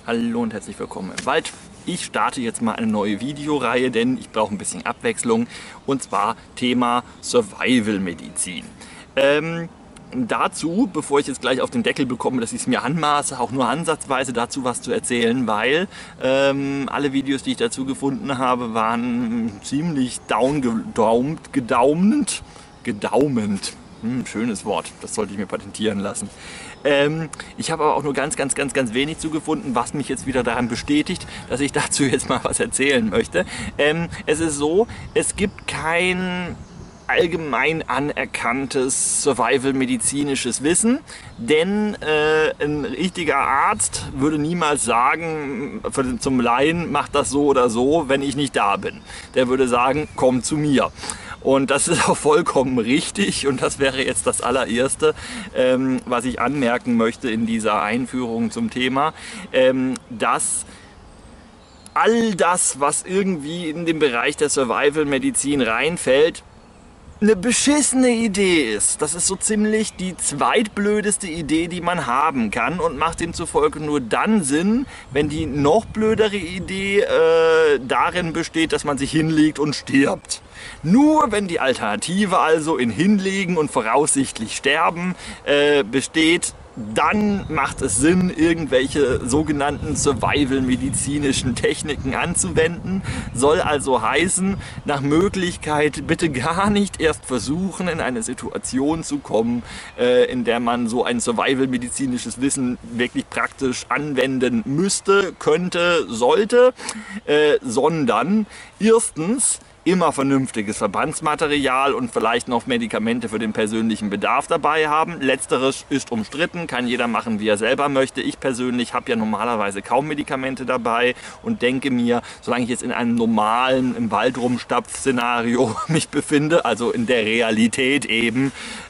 Hallo und herzlich willkommen im Wald. Ich starte jetzt mal eine neue Videoreihe, denn ich brauche ein bisschen Abwechslung, und zwar Thema Survival-Medizin. Dazu, bevor ich jetzt gleich auf den Deckel bekomme, dass ich es mir anmaße, auch nur ansatzweise dazu was zu erzählen, weil alle Videos, die ich dazu gefunden habe, waren ziemlich gedaument. Schönes Wort, das sollte ich mir patentieren lassen. Ich habe aber auch nur ganz wenig zugefunden, was mich jetzt wieder daran bestätigt, dass ich dazu jetzt mal was erzählen möchte. Es ist so, es gibt kein allgemein anerkanntes survival-medizinisches Wissen, denn ein richtiger Arzt würde niemals sagen, zum Laien, mach das so oder so, wenn ich nicht da bin. Der würde sagen, komm zu mir. Und das ist auch vollkommen richtig, und das wäre jetzt das allererste, was ich anmerken möchte in dieser Einführung zum Thema, dass all das, was irgendwie in den Bereich der Survival-Medizin reinfällt, eine beschissene Idee ist. Das ist so ziemlich die zweitblödeste Idee, die man haben kann, und macht demzufolge nur dann Sinn, wenn die noch blödere Idee darin besteht, dass man sich hinlegt und stirbt. Nur wenn die Alternative also in Hinlegen und voraussichtlich Sterben besteht, dann macht es Sinn, irgendwelche sogenannten Survival-medizinischen Techniken anzuwenden. Soll also heißen, nach Möglichkeit bitte gar nicht erst versuchen, in eine Situation zu kommen, in der man so ein Survival-medizinisches Wissen wirklich praktisch anwenden müsste, könnte, sollte, sondern erstens immer vernünftiges Verbandsmaterial und vielleicht noch Medikamente für den persönlichen Bedarf dabei haben. Letzteres ist umstritten, kann jeder machen, wie er selber möchte. Ich persönlich habe ja normalerweise kaum Medikamente dabei und denke mir, solange ich jetzt in einem normalen, im Wald rumstapf-Szenario mich befinde, also in der Realität eben,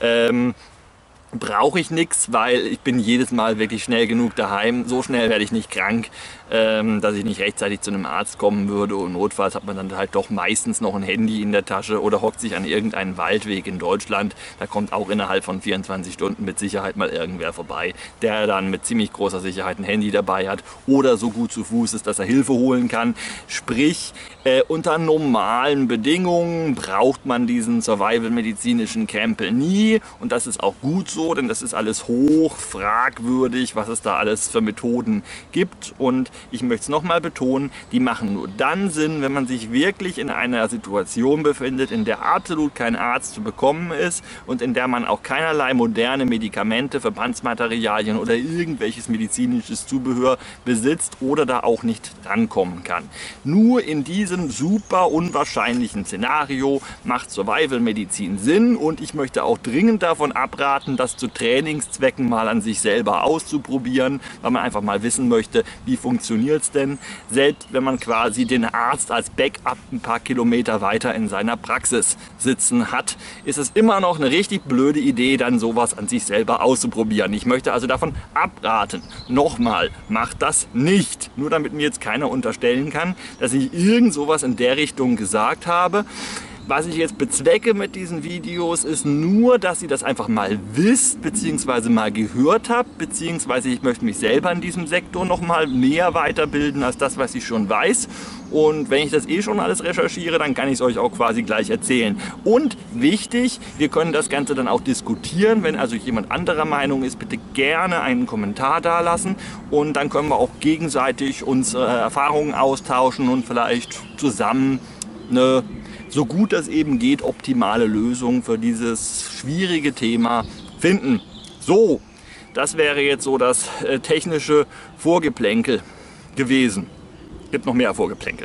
brauche ich nichts, weil ich bin jedes Mal wirklich schnell genug daheim. So schnell werde ich nicht krank, dass ich nicht rechtzeitig zu einem Arzt kommen würde, und notfalls hat man dann halt doch meistens noch ein Handy in der Tasche oder hockt sich an irgendeinen Waldweg in Deutschland. Da kommt auch innerhalb von 24 Stunden mit Sicherheit mal irgendwer vorbei, der dann mit ziemlich großer Sicherheit ein Handy dabei hat oder so gut zu Fuß ist, dass er Hilfe holen kann. Sprich, unter normalen Bedingungen braucht man diesen survival-medizinischen Krempel nie, und das ist auch gut so, denn das ist alles hoch fragwürdig, was es da alles für Methoden gibt. Und ich möchte es nochmal betonen, die machen nur dann Sinn, wenn man sich wirklich in einer Situation befindet, in der absolut kein Arzt zu bekommen ist und in der man auch keinerlei moderne Medikamente, Verbandsmaterialien oder irgendwelches medizinisches Zubehör besitzt oder da auch nicht rankommen kann. Nur in diesem super unwahrscheinlichen Szenario macht Survival-Medizin Sinn, und ich möchte auch dringend davon abraten, das zu Trainingszwecken mal an sich selber auszuprobieren, weil man einfach mal wissen möchte, wie funktioniert es denn, selbst wenn man quasi den Arzt als Backup ein paar Kilometer weiter in seiner Praxis sitzen hat, ist es immer noch eine richtig blöde Idee, dann sowas an sich selber auszuprobieren. Ich möchte also davon abraten. Nochmal, macht das nicht. Nur damit mir jetzt keiner unterstellen kann, dass ich irgend sowas in der Richtung gesagt habe. Was ich jetzt bezwecke mit diesen Videos ist nur, dass ihr das einfach mal wisst, beziehungsweise mal gehört habt, beziehungsweise ich möchte mich selber in diesem Sektor noch mal mehr weiterbilden als das, was ich schon weiß. Und wenn ich das eh schon alles recherchiere, dann kann ich es euch auch quasi gleich erzählen. Und wichtig, wir können das Ganze dann auch diskutieren. Wenn also jemand anderer Meinung ist, bitte gerne einen Kommentar dalassen, und dann können wir auch gegenseitig unsere Erfahrungen austauschen und vielleicht zusammen eine, so gut das eben geht, optimale Lösung für dieses schwierige Thema finden. So, das wäre jetzt so das technische Vorgeplänkel gewesen. Es gibt noch mehr Vorgeplänkel.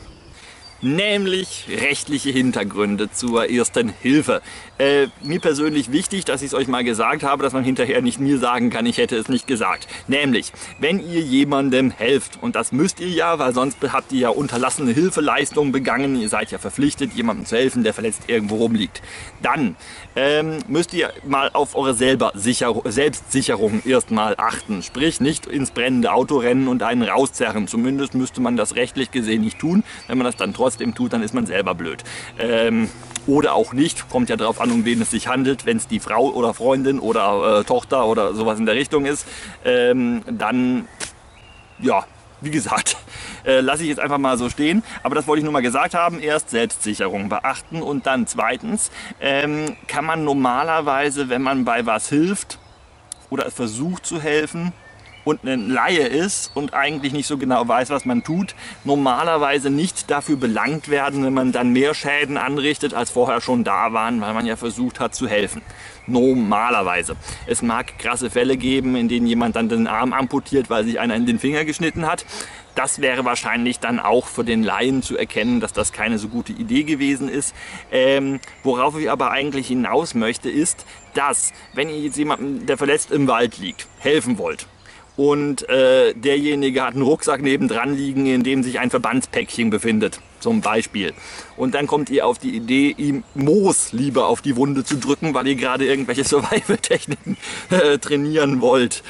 Nämlich rechtliche Hintergründe zur ersten Hilfe. Mir persönlich wichtig, dass ich es euch mal gesagt habe, dass man hinterher nicht mir sagen kann, ich hätte es nicht gesagt. Nämlich, wenn ihr jemandem helft, und das müsst ihr ja, weil sonst habt ihr ja unterlassene Hilfeleistungen begangen, ihr seid ja verpflichtet, jemandem zu helfen, der verletzt irgendwo rumliegt, dann müsst ihr mal auf eure Selbstsicherung erstmal achten. Sprich, nicht ins brennende Auto rennen und einen rauszerren. Zumindest müsste man das rechtlich gesehen nicht tun. Wenn man das dann trotzdem tut, dann ist man selber blöd. Oder auch nicht, kommt ja darauf an, um wen es sich handelt. Wenn es die Frau oder Freundin oder Tochter oder sowas in der Richtung ist, dann ja, wie gesagt, lasse ich jetzt einfach mal so stehen. Aber das wollte ich nur mal gesagt haben. Erst Selbstsicherung beachten und dann zweitens kann man normalerweise, wenn man bei was hilft oder versucht zu helfen und ein Laie ist und eigentlich nicht so genau weiß, was man tut, normalerweise nicht dafür belangt werden, wenn man dann mehr Schäden anrichtet, als vorher schon da waren, weil man ja versucht hat zu helfen. Normalerweise. Es mag krasse Fälle geben, in denen jemand dann den Arm amputiert, weil sich einer in den Finger geschnitten hat. Das wäre wahrscheinlich dann auch für den Laien zu erkennen, dass das keine so gute Idee gewesen ist. Worauf ich aber eigentlich hinaus möchte, ist, dass, wenn ihr jetzt jemanden, der verletzt im Wald liegt, helfen wollt, und derjenige hat einen Rucksack nebendran liegen, in dem sich ein Verbandspäckchen befindet, zum Beispiel. Und dann kommt ihr auf die Idee, ihm Moos lieber auf die Wunde zu drücken, weil ihr gerade irgendwelche Survival-Techniken trainieren wollt.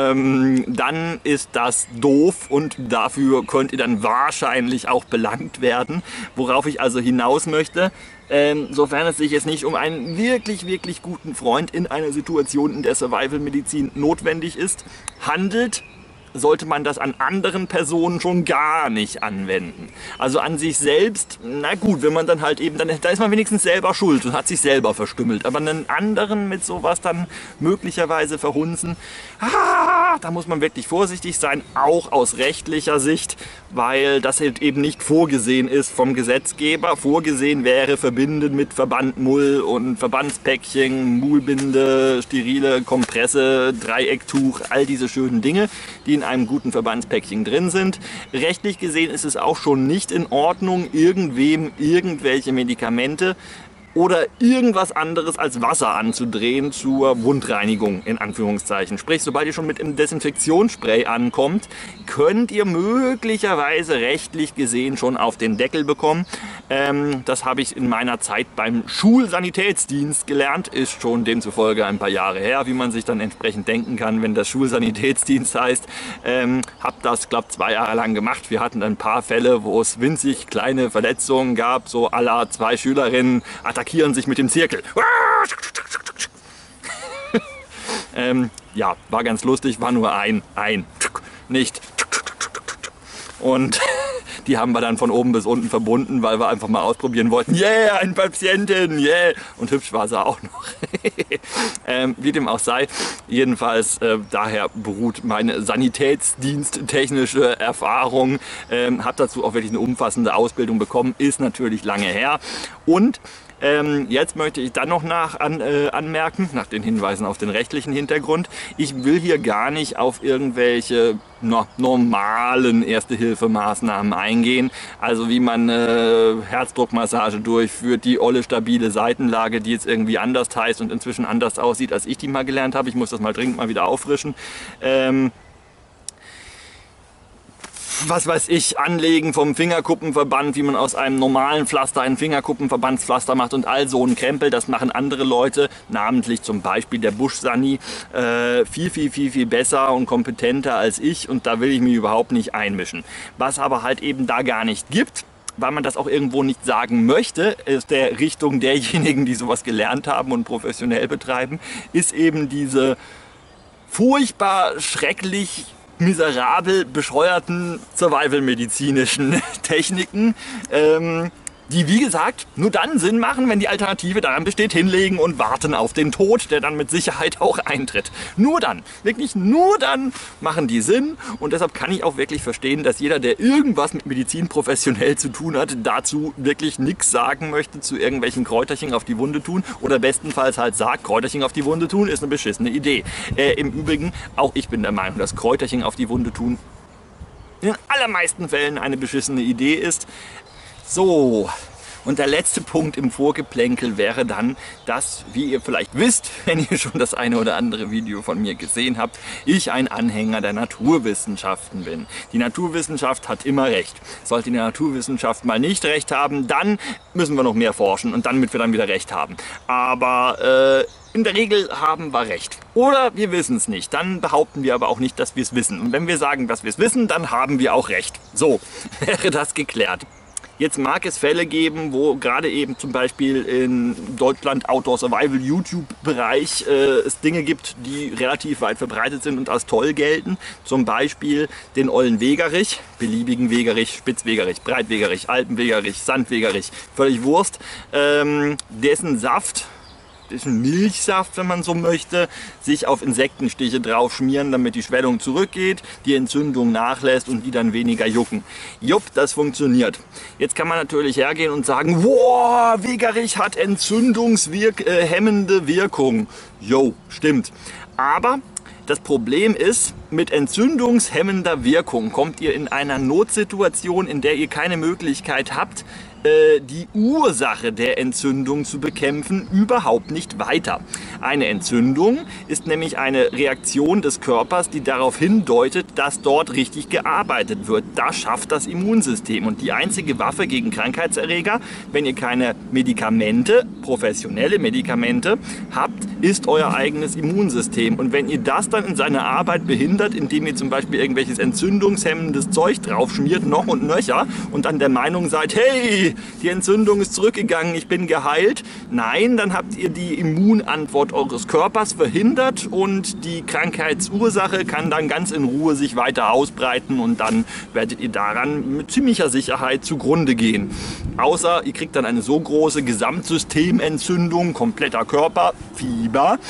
Dann ist das doof und dafür könnt ihr dann wahrscheinlich auch belangt werden. Worauf ich also hinaus möchte, sofern es sich jetzt nicht um einen wirklich, wirklich guten Freund in einer Situation, in der Survival-Medizin notwendig ist, handelt, sollte man das an anderen Personen schon gar nicht anwenden. Also an sich selbst, na gut, wenn man dann halt eben, da ist man wenigstens selber schuld und hat sich selber verstümmelt. Aber einen anderen mit sowas dann möglicherweise verhunzen, da muss man wirklich vorsichtig sein, auch aus rechtlicher Sicht, weil das halt eben nicht vorgesehen ist vom Gesetzgeber. Vorgesehen wäre verbinden mit Verbandmull und Verbandspäckchen, Mullbinde, sterile Kompresse, Dreiecktuch, all diese schönen Dinge, die in einem guten Verbandspäckchen drin sind. Rechtlich gesehen ist es auch schon nicht in Ordnung, irgendwem irgendwelche Medikamente oder irgendwas anderes als Wasser anzudrehen zur Wundreinigung, in Anführungszeichen. Sprich, sobald ihr schon mit einem Desinfektionsspray ankommt, könnt ihr möglicherweise rechtlich gesehen schon auf den Deckel bekommen. Das habe ich in meiner Zeit beim Schulsanitätsdienst gelernt, ist schon demzufolge ein paar Jahre her, wie man sich dann entsprechend denken kann, wenn das Schulsanitätsdienst heißt. Habe das, glaube ich, 2 Jahre lang gemacht. Wir hatten ein paar Fälle, wo es winzig kleine Verletzungen gab, so à la 2 Schülerinnen attackieren sich mit dem Zirkel. Ja, war ganz lustig, war nur ein, nicht. Und die haben wir dann von oben bis unten verbunden, weil wir einfach mal ausprobieren wollten. Yeah, eine Patientin, yeah. Und hübsch war sie auch noch. Wie dem auch sei, jedenfalls daher beruht meine sanitätsdiensttechnische Erfahrung. Habe dazu auch wirklich eine umfassende Ausbildung bekommen, ist natürlich lange her. Und jetzt möchte ich dann noch anmerken, nach den Hinweisen auf den rechtlichen Hintergrund, ich will hier gar nicht auf irgendwelche normalen Erste-Hilfe-Maßnahmen eingehen, also wie man Herzdruckmassage durchführt, die olle stabile Seitenlage, die jetzt irgendwie anders heißt und inzwischen anders aussieht, als ich die mal gelernt habe. Ich muss das mal dringend mal wieder auffrischen. Was weiß ich, Anlegen vom Fingerkuppenverband, wie man aus einem normalen Pflaster ein Fingerkuppenverbandspflaster macht und all so ein Krempel, das machen andere Leute, namentlich zum Beispiel der Busch-Sani, viel besser und kompetenter als ich, und da will ich mich überhaupt nicht einmischen. Was aber halt eben da gar nicht gibt, weil man das auch irgendwo nicht sagen möchte, ist der Richtung derjenigen, die sowas gelernt haben und professionell betreiben, ist eben diese furchtbar schrecklich miserabel bescheuerten survival-medizinischen Techniken, die, wie gesagt, nur dann Sinn machen, wenn die Alternative daran besteht, hinlegen und warten auf den Tod, der dann mit Sicherheit auch eintritt. Nur dann, wirklich nur dann machen die Sinn, und deshalb kann ich auch wirklich verstehen, dass jeder, der irgendwas mit Medizin professionell zu tun hat, dazu wirklich nichts sagen möchte zu irgendwelchen Kräuterchen auf die Wunde tun oder bestenfalls halt sagt, Kräuterchen auf die Wunde tun ist eine beschissene Idee. Im Übrigen, auch ich bin der Meinung, dass Kräuterchen auf die Wunde tun in den allermeisten Fällen eine beschissene Idee ist. So, und der letzte Punkt im Vorgeplänkel wäre dann, dass, wie ihr vielleicht wisst, wenn ihr schon das eine oder andere Video von mir gesehen habt, ich ein Anhänger der Naturwissenschaften bin. Die Naturwissenschaft hat immer recht. Sollte die Naturwissenschaft mal nicht recht haben, dann müssen wir noch mehr forschen und damit wir dann wieder recht haben. Aber in der Regel haben wir recht. Oder wir wissen es nicht. Dann behaupten wir aber auch nicht, dass wir es wissen. Und wenn wir sagen, dass wir es wissen, dann haben wir auch recht. So, wäre das geklärt. Jetzt mag es Fälle geben, wo gerade eben zum Beispiel in Deutschland Outdoor Survival YouTube Bereich es Dinge gibt, die relativ weit verbreitet sind und als toll gelten. Zum Beispiel den ollen Wegerich, beliebigen Wegerich, Spitzwegerich, Breitwegerich, Alpenwegerich, Sandwegerich, völlig Wurst. Dessen Saft, dessen Milchsaft, wenn man so möchte, sich auf Insektenstiche drauf schmieren, damit die Schwellung zurückgeht, die Entzündung nachlässt und die dann weniger jucken. Jupp, das funktioniert. Jetzt kann man natürlich hergehen und sagen, wow, Wegerich hat entzündungshemmende Wirkung. Jo, stimmt. Aber das Problem ist, mit entzündungshemmender Wirkung kommt ihr in einer Notsituation, in der ihr keine Möglichkeit habt, die Ursache der Entzündung zu bekämpfen, überhaupt nicht weiter. Eine Entzündung ist nämlich eine Reaktion des Körpers, die darauf hindeutet, dass dort richtig gearbeitet wird. Das schafft das Immunsystem. Und die einzige Waffe gegen Krankheitserreger, wenn ihr keine Medikamente, professionelle Medikamente habt, ist euer eigenes Immunsystem. Und wenn ihr das dann in seiner Arbeit behindert, indem ihr zum Beispiel irgendwelches entzündungshemmendes Zeug drauf schmiert, noch und nöcher, und dann der Meinung seid, hey, die Entzündung ist zurückgegangen, ich bin geheilt. Nein, dann habt ihr die Immunantwort eures Körpers verhindert und die Krankheitsursache kann dann ganz in Ruhe sich weiter ausbreiten und dann werdet ihr daran mit ziemlicher Sicherheit zugrunde gehen. Außer ihr kriegt dann eine so große Gesamtsystementzündung, kompletter Körper, Fieber,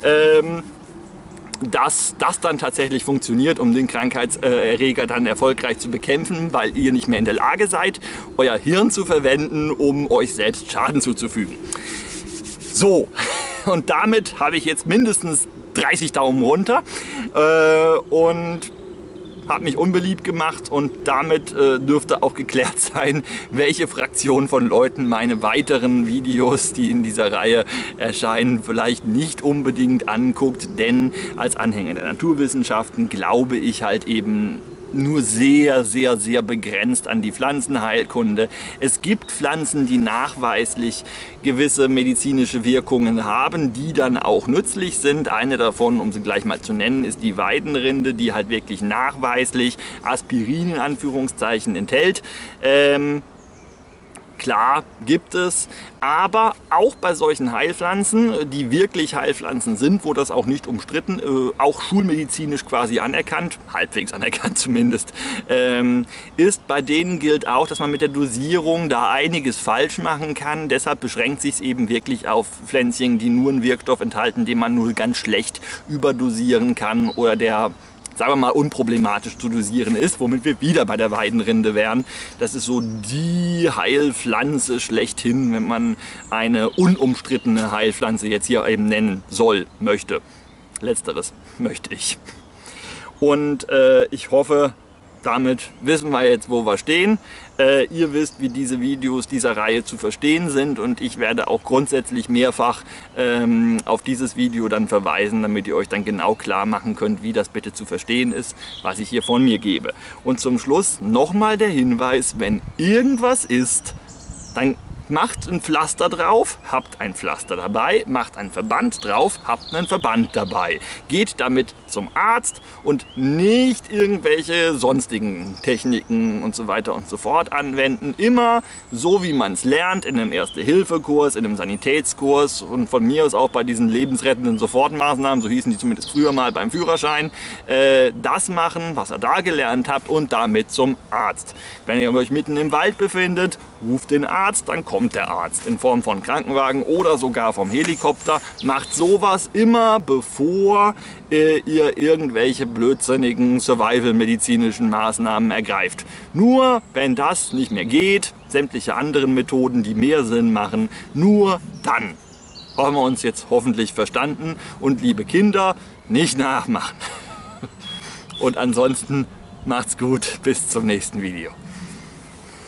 dass das dann tatsächlich funktioniert, um den Krankheitserreger dann erfolgreich zu bekämpfen, weil ihr nicht mehr in der Lage seid, euer Hirn zu verwenden, um euch selbst Schaden zuzufügen. So, und damit habe ich jetzt mindestens 30 Daumen runter und habe mich unbeliebt gemacht und damit dürfte auch geklärt sein, welche Fraktion von Leuten meine weiteren Videos, die in dieser Reihe erscheinen, vielleicht nicht unbedingt anguckt, denn als Anhänger der Naturwissenschaften glaube ich halt eben nur sehr, sehr, sehr begrenzt an die Pflanzenheilkunde. Es gibt Pflanzen, die nachweislich gewisse medizinische Wirkungen haben, die dann auch nützlich sind. Eine davon, um sie gleich mal zu nennen, ist die Weidenrinde, die halt wirklich nachweislich Aspirin in Anführungszeichen enthält. Klar, gibt es, aber auch bei solchen Heilpflanzen, die wirklich Heilpflanzen sind, wo das auch nicht umstritten, auch schulmedizinisch quasi anerkannt, halbwegs anerkannt zumindest, ist, bei denen gilt auch, dass man mit der Dosierung da einiges falsch machen kann. Deshalb beschränkt sich es eben wirklich auf Pflänzchen, die nur einen Wirkstoff enthalten, den man nur ganz schlecht überdosieren kann oder der, sagen wir mal, unproblematisch zu dosieren ist, womit wir wieder bei der Weidenrinde wären. Das ist so die Heilpflanze schlechthin, wenn man eine unumstrittene Heilpflanze jetzt hier eben nennen soll, möchte. Letzteres möchte ich. Und ich hoffe, damit wissen wir jetzt, wo wir stehen. Ihr wisst, wie diese Videos dieser Reihe zu verstehen sind und ich werde auch grundsätzlich mehrfach auf dieses Video dann verweisen, damit ihr euch dann genau klar machen könnt, wie das bitte zu verstehen ist, was ich hier von mir gebe. Und zum Schluss nochmal der Hinweis, wenn irgendwas ist, dann macht ein Pflaster drauf, habt ein Pflaster dabei, macht einen Verband drauf, habt einen Verband dabei. Geht damit zum Arzt und nicht irgendwelche sonstigen Techniken und so weiter und so fort anwenden. Immer so, wie man es lernt, in einem Erste-Hilfe-Kurs, in einem Sanitätskurs und von mir aus auch bei diesen lebensrettenden Sofortmaßnahmen, so hießen die zumindest früher mal beim Führerschein, das machen, was ihr da gelernt habt und damit zum Arzt. Wenn ihr euch mitten im Wald befindet, ruft den Arzt, dann kommt der Arzt in Form von Krankenwagen oder sogar vom Helikopter. Macht sowas immer, bevor ihr irgendwelche blödsinnigen survival-medizinischen Maßnahmen ergreift. Nur wenn das nicht mehr geht, sämtliche anderen Methoden, die mehr Sinn machen, nur dann haben wir uns jetzt hoffentlich verstanden und liebe Kinder, nicht nachmachen. Und ansonsten macht's gut, bis zum nächsten Video.